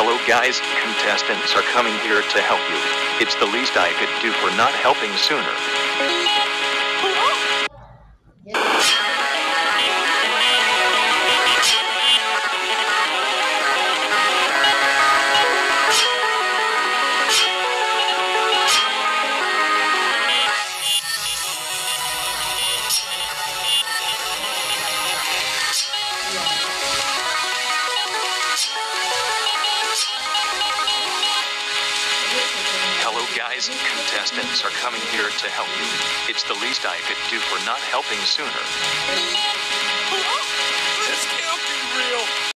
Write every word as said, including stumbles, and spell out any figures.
Hello guys, contestants are coming here to help you. It's the least I could do for not helping sooner. Hello guys, contestants are coming here to help you. It's the least I could do for not helping sooner.